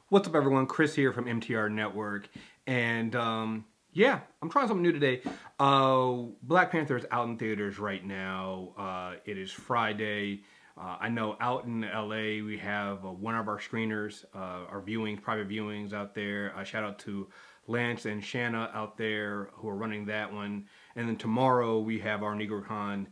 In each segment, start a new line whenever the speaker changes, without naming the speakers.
What's up, everyone? Chris here from MTR Network, and yeah, I'm trying something new today. Black Panther is out in theaters right now. It is Friday. I know out in LA we have one of our screeners, our viewings, private viewings out there. Shout out to Lance and Shanna out there who are running that one. And then tomorrow we have our NegroCon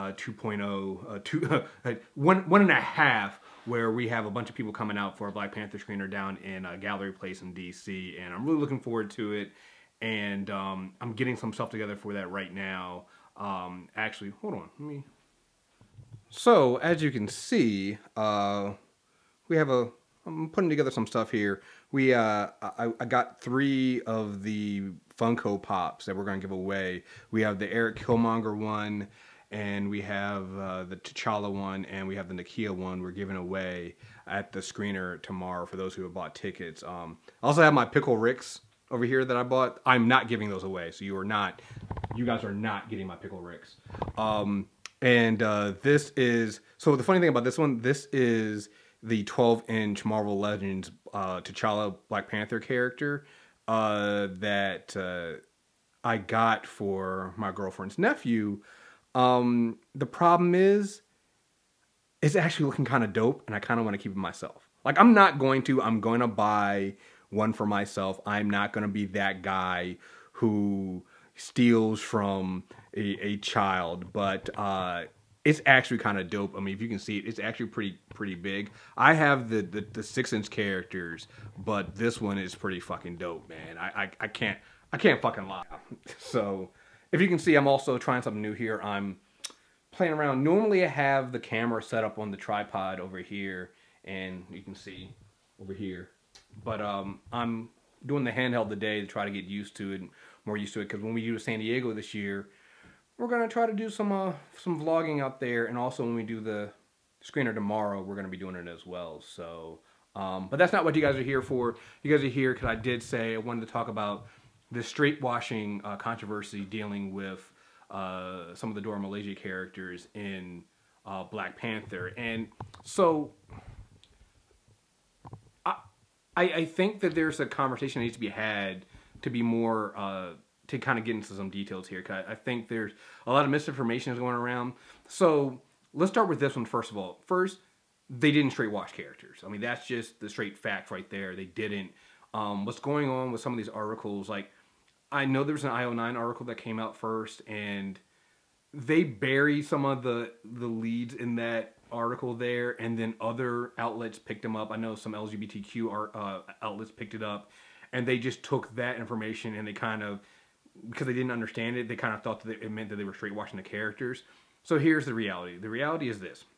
2.0, one and a half, where we have a bunch of people coming out for a Black Panther screener down in Gallery Place in DC, and I'm really looking forward to it. And I'm getting some stuff together for that right now. Actually, hold on, let me. So as you can see, we have I'm putting together some stuff here. I got 3 of the Funko Pops that we're going to give away. We have the Eric Killmonger one, and we have the T'Challa one, and we have the Nakia one we're giving away at the screener tomorrow for those who have bought tickets. I also have my Pickle Ricks over here that I bought. I'm not giving those away, so you guys are not getting my Pickle Ricks. This is, so the funny thing about this one, this is the 12-inch Marvel Legends T'Challa Black Panther character that I got for my girlfriend's nephew. The problem is, it's actually looking kind of dope, and I kind of want to keep it myself. Like, I'm going to buy one for myself. I'm not going to be that guy who steals from a child, but it's actually kind of dope. I mean, if you can see it, it's actually pretty big. I have the 6-inch characters, but this one is pretty fucking dope, man. I can't fucking lie. So if you can see, I'm also trying something new here. I'm playing around. Normally I have the camera set up on the tripod over here, and you can see over here. But I'm doing the handheld today to try to get more used to it, because when we go to San Diego this year, we're gonna try to do some vlogging out there, and also when we do the screener tomorrow, we're gonna be doing it as well. So, but that's not what you guys are here for. You guys are here because I did say I wanted to talk about the straight washing controversy dealing with some of the Dora Milaje characters in Black Panther. And so I think that there's a conversation that needs to be had to be more to kind of get into some details here. Cause I think there's a lot of misinformation is going around. So let's start with this one first of all. First, they didn't straight wash characters. I mean, that's just the straight fact right there. They didn't. What's going on with some of these articles, like, I know there's an IO9 article that came out first, and they bury some of the leads in that article there, and then other outlets picked them up. I know some LGBTQ outlets picked it up, and they just took that information and they kind of, because they didn't understand it, they kind of thought that it meant that they were straight washing the characters. So here's the reality. The reality is this.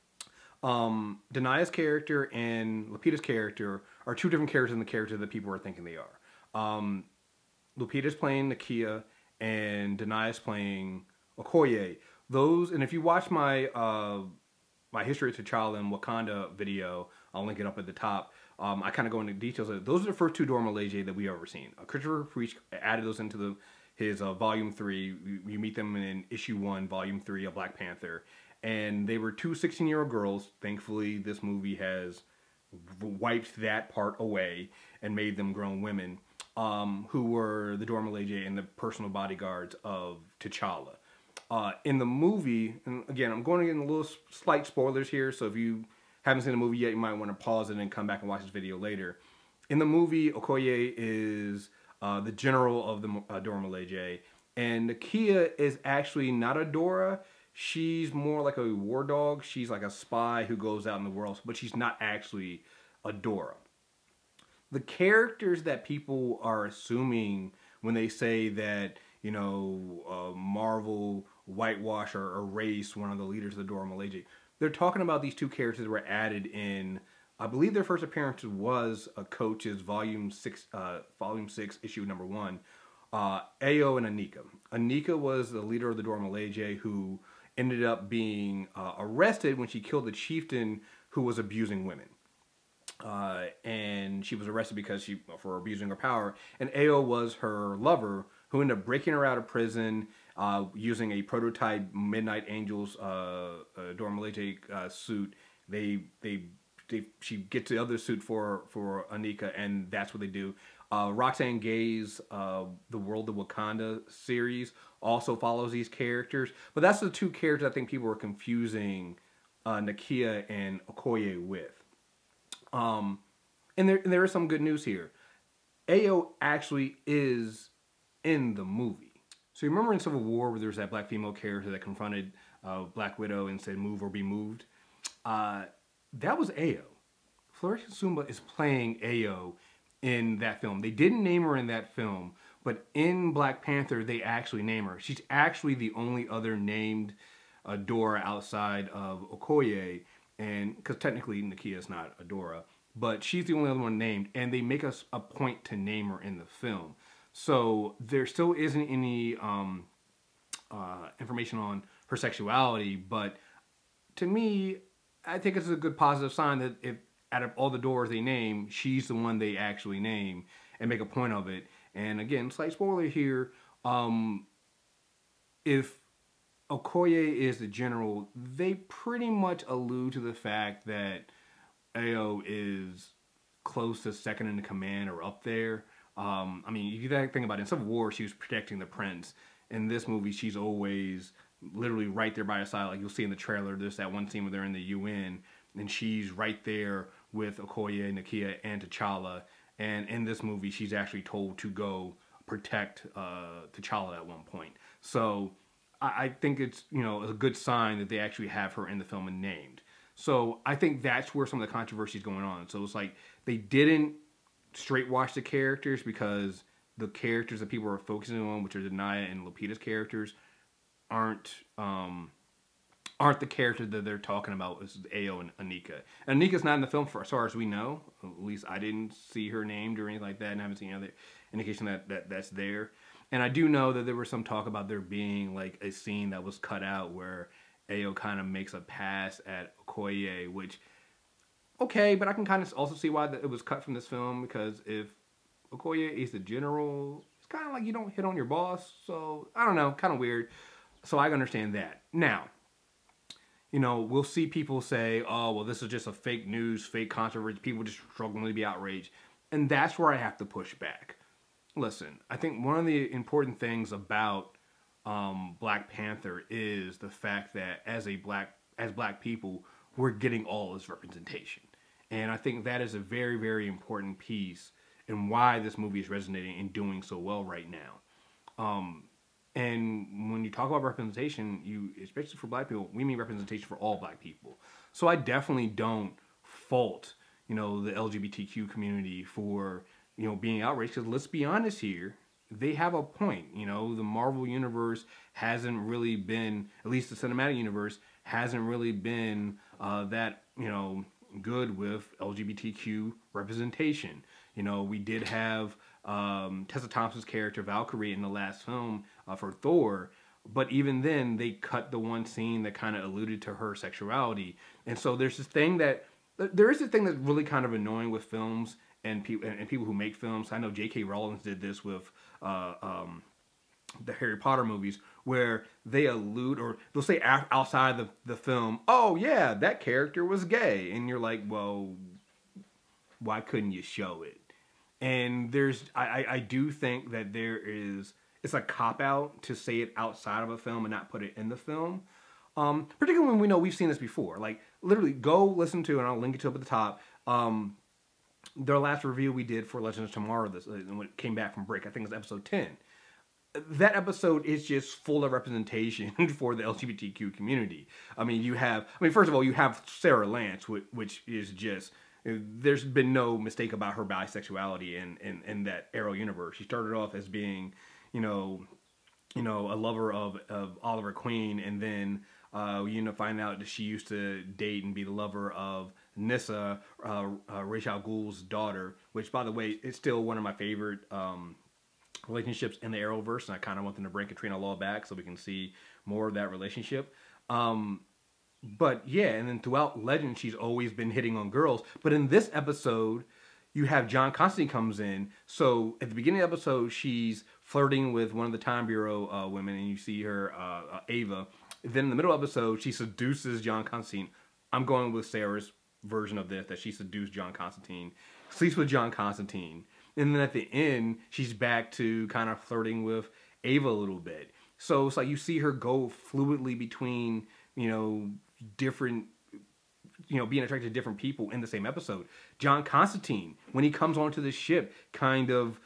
Danaya's character and Lupita's character are 2 different characters than the character that people are thinking they are. Lupita's playing Nakia, and Danaya's playing Okoye. Those, and if you watch my my History of T'Challa and Wakanda video, I'll link it up at the top. I kind of go into details of it. Those are the first 2 Dora Milaje that we ever seen. Christopher Priest added those into his Volume 3. You meet them in Issue 1, Volume 3 of Black Panther. And they were 2 16-year-old girls. Thankfully, this movie has wiped that part away and made them grown women, who were the Dora Milaje and the personal bodyguards of T'Challa. In the movie, and again, I'm going to get a little slight spoilers here, so if you haven't seen the movie yet, you might want to pause it and come back and watch this video later. In the movie, Okoye is the general of the Dora Milaje, and Nakia is actually not a Dora. She's more like a war dog. She's like a spy who goes out in the world, but she's not actually a Dora. The characters that people are assuming when they say that, you know, Marvel whitewash or erase one of the leaders of the Dora Milaje, they're talking about these 2 characters that were added in, I believe their first appearance was a Coach's Volume 6, Issue number 1, Ayo and Anika. Anika was the leader of the Dora Milaje who ended up being arrested when she killed the chieftain who was abusing women. And she was arrested because for abusing her power. And Ayo was her lover, who ended up breaking her out of prison using a prototype Midnight Angels Dora Milaje suit. They she gets the other suit for Anika, and that's what they do. Roxane Gay's The World of Wakanda series also follows these characters, but that's the two characters I think people are confusing Nakia and Okoye with. And there is some good news here. Ayo actually is in the movie. So you remember in Civil War where there was that black female character that confronted Black Widow and said, "Move or be moved." That was Ayo. Florence Sumba is playing Ayo in that film. They didn't name her in that film, but in Black Panther, they actually name her. She's actually the only other named Dora outside of Okoye, and because technically Nakia is not Adora, but she's the only other one named, and they make us a point to name her in the film. So there still isn't any information on her sexuality, but to me, I think it's a good positive sign that if out of all the Doras they name, she's the one they actually name and make a point of it. And again, slight spoiler here, if Okoye is the general, they pretty much allude to the fact that Ayo is close to second in command or up there. I mean, if you think about it, in Civil War, she was protecting the prince. In this movie, she's always literally right there by her side. Like you'll see in the trailer, there's that one scene where they're in the UN, and she's right there with Okoye, Nakia, and T'Challa. And in this movie, she's actually told to go protect T'Challa at one point. So I think it's, you know, a good sign that they actually have her in the film and named. So I think that's where some of the controversy is going on. So it's like they didn't straight wash the characters because the characters that people are focusing on, which are Danaya and Lupita's characters, aren't the characters that they're talking about as Ayo and Anika. And Anika's not in the film for as far as we know. At least I didn't see her named or anything like that, and I haven't seen any other indication that's there. And I do know that there was some talk about there being like a scene that was cut out where Ayo kind of makes a pass at Okoye, which, okay, but I can kind of also see why it was cut from this film, because if Okoye is the general, it's kind of like you don't hit on your boss. So, I don't know, kind of weird. So I understand that. Now, you know, we'll see people say, oh, well, this is just a fake news, fake controversy, people just struggling to be outraged. And that's where I have to push back. Listen, I think one of the important things about Black Panther is the fact that as black people, we're getting all this representation. And I think that is a very, very important piece in why this movie is resonating and doing so well right now. And when you talk about representation, especially for black people, we mean representation for all black people. So I definitely don't fault, you know, the LGBTQ community for, you know, being outraged, because let's be honest here, they have a point. You know, the Marvel universe hasn't really been, at least the cinematic universe, hasn't really been that, you know, good with LGBTQ representation. You know, we did have Tessa Thompson's character Valkyrie in the last film for Thor, but even then they cut the one scene that kind of alluded to her sexuality. And so there is this thing that's really kind of annoying with films and people who make films. I know J.K. Rowling did this with the Harry Potter movies, where they allude, or they'll say outside the film, oh yeah, that character was gay, and you're like, well, why couldn't you show it? And I do think that it's a cop-out to say it outside of a film and not put it in the film. Particularly when we know we've seen this before. Like, literally, go listen to, and I'll link it to up at the top, their last review we did for Legends of Tomorrow, when it came back from break, I think it was episode 10. That episode is just full of representation for the LGBTQ community. I mean, first of all, you have Sarah Lance, which is just, there's been no mistake about her bisexuality in that Arrow universe. She started off as being, you know, a lover of Oliver Queen, and then find out that she used to date and be the lover of Nissa, Ra's al Ghul's daughter, which, by the way, is still one of my favorite relationships in the Arrowverse, and I kind of want them to bring Katrina Law back so we can see more of that relationship. But yeah, and then throughout Legend, she's always been hitting on girls. But in this episode, you have John Constantine comes in. So at the beginning of the episode, she's flirting with one of the Time Bureau women, and you see her, Ava. Then in the middle of the episode, she seduces John Constantine. I'm going with Sarah's version of this, that she seduced John Constantine, sleeps with John Constantine, and then at the end she's back to kind of flirting with Ava a little bit. So it's like you see her go fluidly between, different, being attracted to different people in the same episode. John Constantine, when he comes onto the ship, kind of,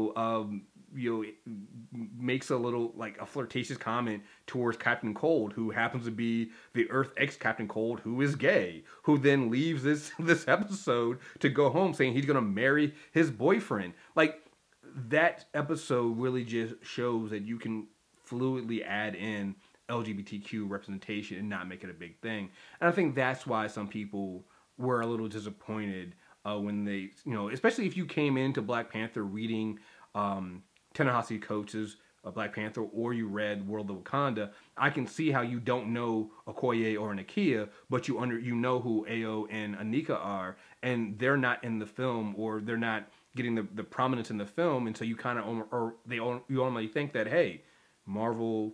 makes a little, like, a flirtatious comment towards Captain Cold, who happens to be the Earth X Captain Cold, who is gay, who then leaves this episode to go home saying he's gonna marry his boyfriend. Like, that episode really just shows that you can fluidly add in LGBTQ representation and not make it a big thing. And I think that's why some people were a little disappointed when they, especially if you came into Black Panther reading Ta-Nehisi Coates' Black Panther, or you read World of Wakanda. I can see how you don't know Okoye or Nakia, but you know who Ao and Anika are, and they're not in the film, or they're not getting the prominence in the film, and so you kind of, you normally think that, hey, Marvel,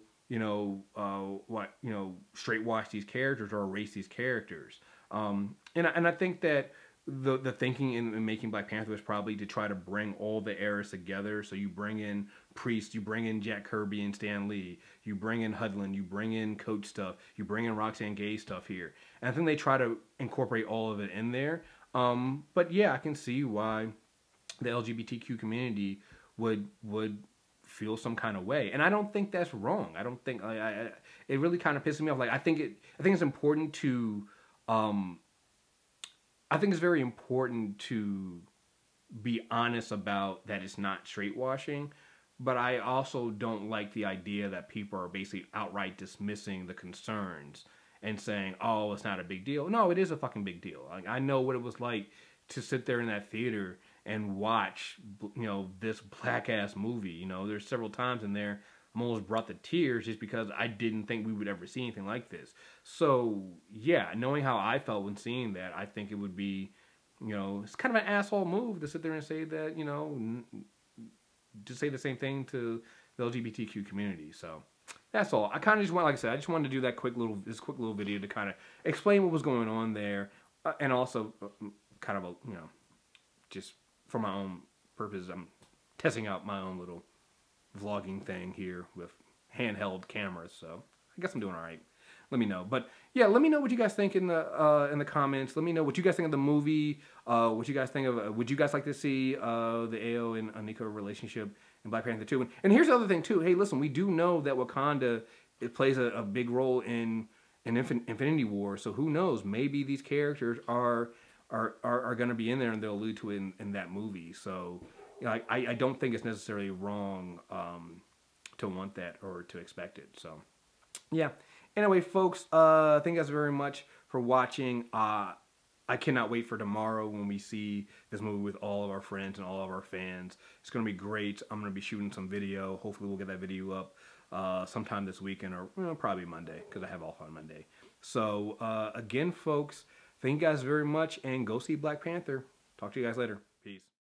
straight wash these characters or erase these characters. And I think that the thinking in making Black Panther was probably to try to bring all the eras together. So you bring in Priest, you bring in Jack Kirby and Stan Lee, you bring in Hudlin, you bring in Coach stuff, you bring in Roxane Gay stuff here. And I think they try to incorporate all of it in there. But yeah, I can see why the LGBTQ community would feel some kind of way, and I don't think that's wrong. I don't think it really kind of pisses me off. Like, I think it's important to I think it's very important to be honest about that it's not straight washing, but I also don't like the idea that people are basically outright dismissing the concerns and saying, oh, it's not a big deal. No, it is a fucking big deal. Like, I know what it was like to sit there in that theater and watch, this black ass movie. There's several times in there I'm almost brought to tears just because I didn't think we would ever see anything like this. So yeah, knowing how I felt when seeing that, I think it would be, it's kind of an asshole move to sit there and say that, to say the same thing to the LGBTQ community. So that's all. I kind of just want, like I said, I just wanted to do that quick little video to kind of explain what was going on there, and also kind of just for my own purposes, I'm testing out my own little vlogging thing here with handheld cameras, so I guess I'm doing all right. Let me know. But yeah, let me know what you guys think in the comments. Let me know what you guys think of the movie. What you guys think of? Would you guys like to see the Ao and Anika relationship in Black Panther 2? And here's the other thing too. Hey, listen, we do know that Wakanda, it plays a big role in Infinity War. So who knows? Maybe these characters are going to be in there, and they'll allude to it in that movie. So I don't think it's necessarily wrong to want that or to expect it. So yeah. Anyway, folks, thank you guys very much for watching. I cannot wait for tomorrow when we see this movie with all of our friends and all of our fans. It's going to be great. I'm going to be shooting some video. Hopefully we'll get that video up sometime this weekend, or probably Monday, because I have off on Monday. So again, folks, thank you guys very much, and go see Black Panther. Talk to you guys later. Peace.